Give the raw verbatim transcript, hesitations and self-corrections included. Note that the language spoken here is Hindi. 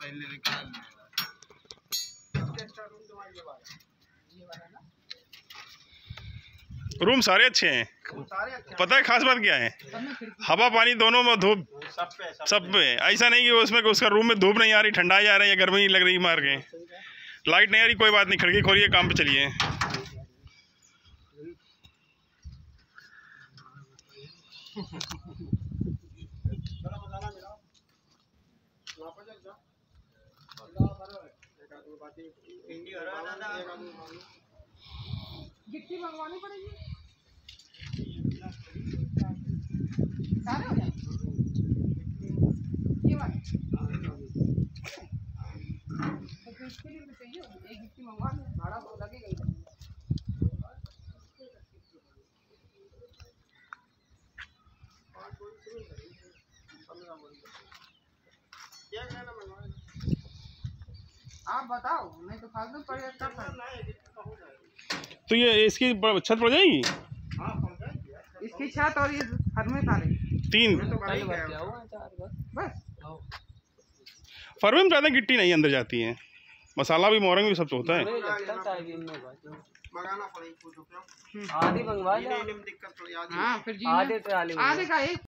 रूम सारे अच्छे हैं। पता है खास बात क्या है, हवा पानी दोनों में, धूप सब पे। ऐसा नहीं कि उसमें उसका रूम में धूप नहीं आ रही, ठंडा जा रहा है या गर्मी नहीं लग रही मार के, लाइट नहीं आ रही, कोई बात नहीं, खिड़की खोलिए, काम पे चलिए। गिट्टी मंगवानी पड़ेगी, सारे हो जाए ये वाला तो इसके लिए भी चाहिए, एक गिट्टी मंगवा लो, भाड़ा तो लगेगा ही। आप बताओ, नहीं तो फालतू पड़ जाता। तो ये इसकी छत पड़ जाएगी, इसकी छत और ये घर में सारे तीन बस। फरवे में ज़्यादा गिट्टी नहीं अंदर जाती है, मसाला भी मोरंग भी सब तो होता है। आधी मंगवा लो। हाँ फिर आधे का एक